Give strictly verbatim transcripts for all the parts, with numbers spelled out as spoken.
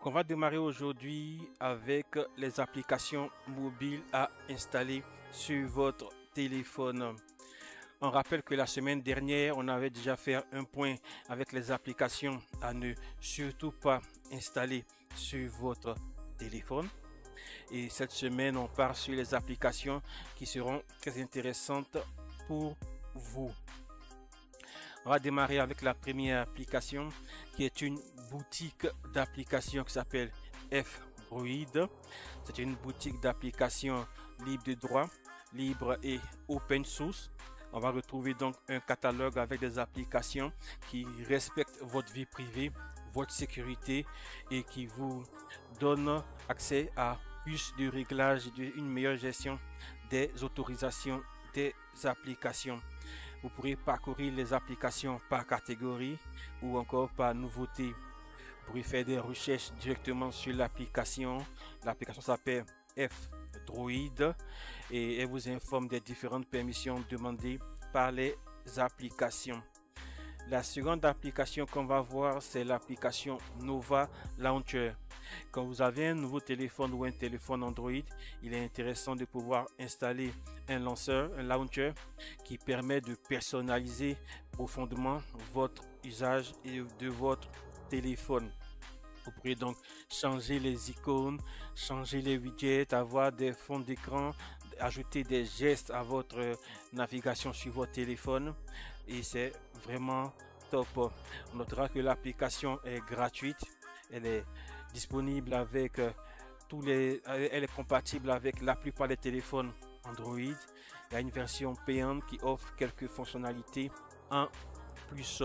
Donc on va démarrer aujourd'hui avec les applications mobiles à installer sur votre téléphone. On rappelle que la semaine dernière, on avait déjà fait un point avec les applications à ne surtout pas installer sur votre téléphone. Et cette semaine, on part sur les applications qui seront très intéressantes pour vous. On va démarrer avec la première application qui est une boutique d'applications qui s'appelle F-Droid. C'est une boutique d'applications libre de droit, libre et open source. On va retrouver donc un catalogue avec des applications qui respectent votre vie privée, votre sécurité et qui vous donnent accès à plus de réglages et une meilleure gestion des autorisations des applications. Vous pourrez parcourir les applications par catégorie ou encore par nouveauté. Vous pourrez faire des recherches directement sur l'application. L'application s'appelle F-Droid et elle vous informe des différentes permissions demandées par les applications. La seconde application qu'on va voir, c'est l'application Nova Launcher. Quand vous avez un nouveau téléphone ou un téléphone Android, il est intéressant de pouvoir installer un lanceur, un launcher qui permet de personnaliser profondément votre usage de votre téléphone. Vous pourrez donc changer les icônes, changer les widgets, avoir des fonds d'écran, ajouter des gestes à votre navigation sur votre téléphone et c'est vraiment top. On notera que l'application est gratuite, elle est disponible avec euh, tous les, elle est compatible avec la plupart des téléphones Android. Il y a une version payante qui offre quelques fonctionnalités en plus.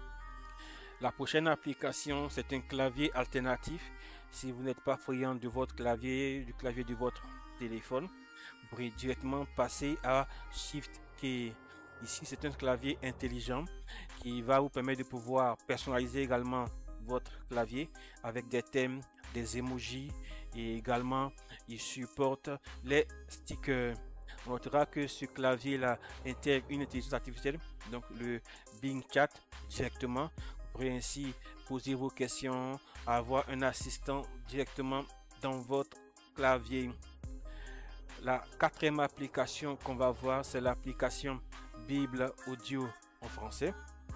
La prochaine application, c'est un clavier alternatif. Si vous n'êtes pas friand de votre clavier, du clavier de votre téléphone, vous pourrez directement passer à Shift Key. Ici, c'est un clavier intelligent qui va vous permettre de pouvoir personnaliser également votre clavier avec des thèmes, des emojis et également il supporte les stickers. On notera que ce clavier là intègre une intelligence artificielle, donc le Bing Chat directement. Vous pourrez ainsi poser vos questions, avoir un assistant directement dans votre clavier. La quatrième application qu'on va voir, c'est l'application Bible Audio en français.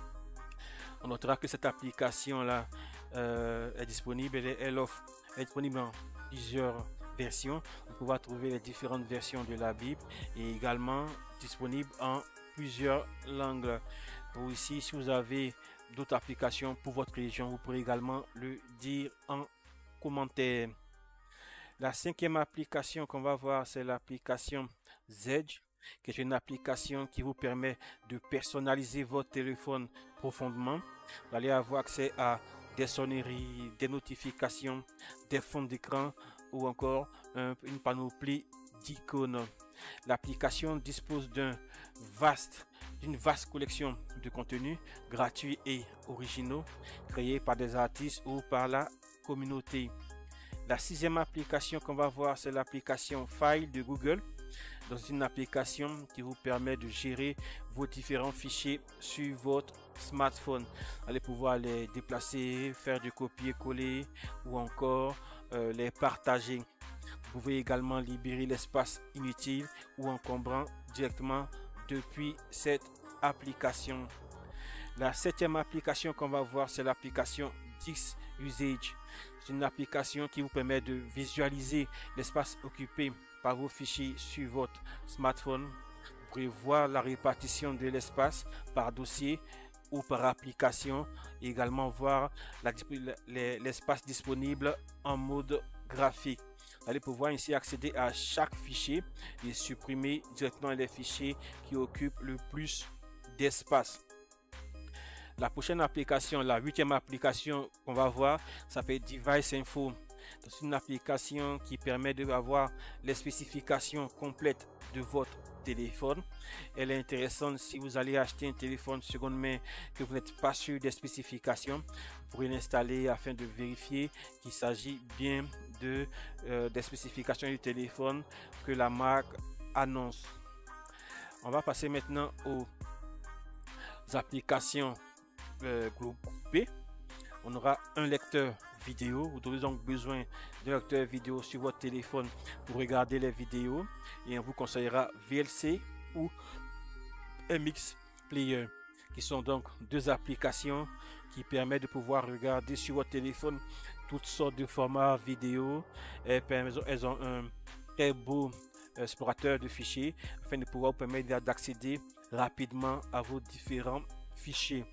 On notera que cette application là euh, est disponible, elle, elle offre, elle est disponible en plusieurs versions. On pourra trouver les différentes versions de la Bible et également disponible en plusieurs langues. Pour ici, si vous avez d'autres applications pour votre religion, vous pourrez également le dire en commentaire. La cinquième application qu'on va voir, c'est l'application Zedge, qui est une application qui vous permet de personnaliser votre téléphone profondément. Vous allez avoir accès à des sonneries, des notifications, des fonds d'écran ou encore un, une panoplie d'icônes. L'application dispose d'un vaste, d'une vaste collection de contenus gratuits et originaux créés par des artistes ou par la communauté. La sixième application qu'on va voir, c'est l'application File de Google. Donc, c'est une application qui vous permet de gérer vos différents fichiers sur votre smartphone. Vous allez pouvoir les déplacer, faire du copier-coller ou encore euh, les partager. Vous pouvez également libérer l'espace inutile ou encombrant directement depuis cette application. La septième application qu'on va voir, c'est l'application Disk Usage. C'est une application qui vous permet de visualiser l'espace occupé par vos fichiers sur votre smartphone. Vous pourrez voir la répartition de l'espace par dossier ou par application et également voir l'espace disponible en mode graphique. Vous allez pouvoir ainsi accéder à chaque fichier et supprimer directement les fichiers qui occupent le plus d'espace. La prochaine application, la huitième application qu'on va voir, s'appelle Device Info. C'est une application qui permet d'avoir les spécifications complètes de votre téléphone. Elle est intéressante si vous allez acheter un téléphone seconde main que vous n'êtes pas sûr des spécifications. Vous pourrez l'installer afin de vérifier qu'il s'agit bien de euh, des spécifications du téléphone que la marque annonce. On va passer maintenant aux applications euh, groupées. on aura un lecteur vidéo. Vous aurez donc besoin d'un lecteur vidéo sur votre téléphone pour regarder les vidéos, et on vous conseillera V L C ou M X Player, qui sont donc deux applications qui permettent de pouvoir regarder sur votre téléphone toutes sortes de formats vidéo. Elles ont un très beau explorateur de fichiers afin de pouvoir vous permettre d'accéder rapidement à vos différents fichiers.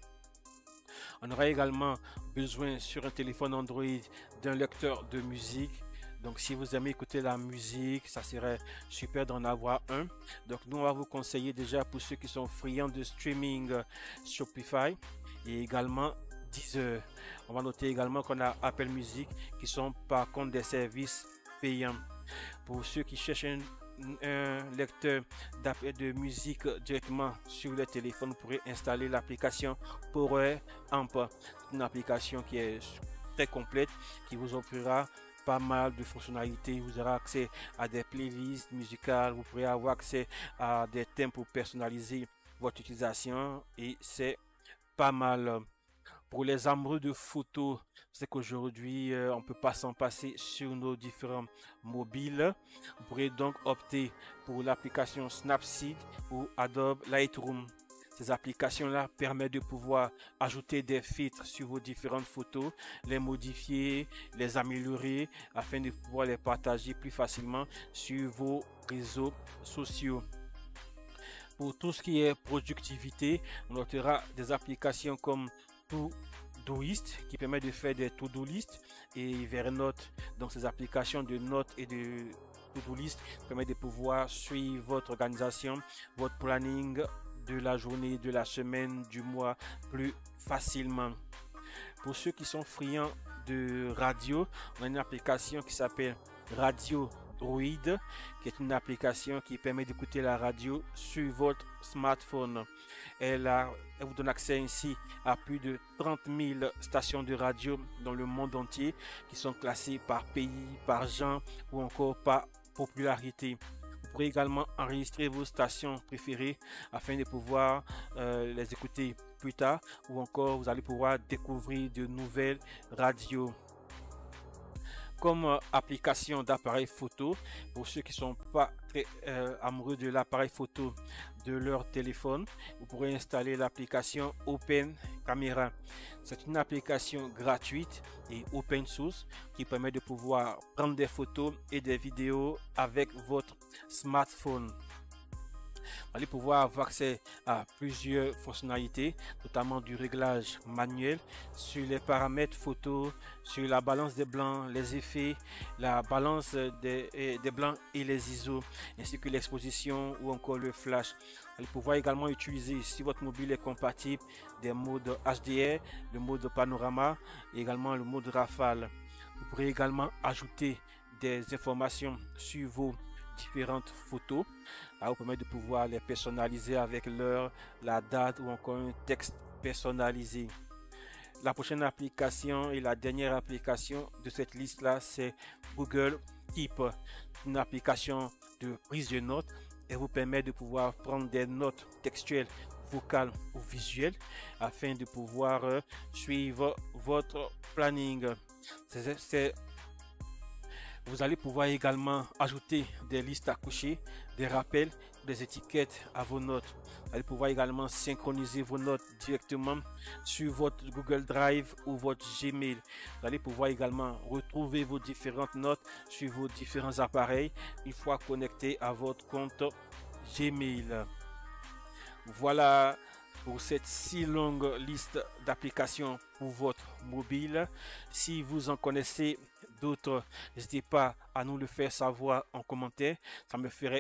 On aura également besoin sur un téléphone Android d'un lecteur de musique. Donc si vous aimez écouter la musique, ça serait super d'en avoir un. Donc nous on va vous conseiller déjà, pour ceux qui sont friands de streaming, Shopify et également Deezer. On va noter également qu'on a Apple Music, qui sont par contre des services payants. Pour ceux qui cherchent un, un lecteur de musique directement sur le téléphone, vous pourrez installer l'application PowerAmp, une application qui est très complète, qui vous offrira pas mal de fonctionnalités. Vous aurez accès à des playlists musicales, vous pourrez avoir accès à des thèmes pour personnaliser votre utilisation, et c'est pas mal. Pour les amoureux de photos, c'est qu'aujourd'hui euh, on peut pas s'en passer sur nos différents mobiles. Vous pourrez donc opter pour l'application Snapseed ou Adobe Lightroom. Ces applications-là permettent de pouvoir ajouter des filtres sur vos différentes photos, les modifier, les améliorer afin de pouvoir les partager plus facilement sur vos réseaux sociaux. Pour tout ce qui est productivité, on notera des applications comme Todoist qui permet de faire des to-do list, et Evernote. Donc ces applications de notes et de to-do list permettent de pouvoir suivre votre organisation, votre planning de la journée, de la semaine, du mois plus facilement. Pour ceux qui sont friands de radio, on a une application qui s'appelle Radio Droid, qui est une application qui permet d'écouter la radio sur votre smartphone. Elle, a, elle vous donne accès ainsi à plus de trente mille stations de radio dans le monde entier, qui sont classées par pays, par genre ou encore par popularité. Vous pourrez également enregistrer vos stations préférées afin de pouvoir euh, les écouter plus tard, ou encore vous allez pouvoir découvrir de nouvelles radios. Comme euh, application d'appareil photo, pour ceux qui sont pas très euh, amoureux de l'appareil photo de leur téléphone, vous pourrez installer l'application Open Camera. C'est une application gratuite et open source qui permet de pouvoir prendre des photos et des vidéos avec votre smartphone. Vous allez pouvoir avoir accès à plusieurs fonctionnalités, notamment du réglage manuel sur les paramètres photo, sur la balance des blancs, les effets, la balance des, des blancs et les I S O, ainsi que l'exposition ou encore le flash. Vous allez pouvoir également utiliser, si votre mobile est compatible, des modes H D R, le mode panorama et également le mode rafale. Vous pourrez également ajouter des informations sur vos différentes photos. Ça vous permet de pouvoir les personnaliser avec l'heure, la date ou encore un texte personnalisé. La prochaine application et la dernière application de cette liste là, c'est Google Keep, une application de prise de notes. Elle vous permet de pouvoir prendre des notes textuelles, vocales ou visuelles afin de pouvoir euh, suivre votre planning. C'est Vous allez pouvoir également ajouter des listes à cocher, des rappels, des étiquettes à vos notes. Vous allez pouvoir également synchroniser vos notes directement sur votre Google Drive ou votre Gmail. Vous allez pouvoir également retrouver vos différentes notes sur vos différents appareils une fois connectés à votre compte Gmail. Voilà pour cette si longue liste d'applications pour votre mobile. Si vous en connaissez d'autres, n'hésitez pas à nous le faire savoir en commentaire. Ça me ferait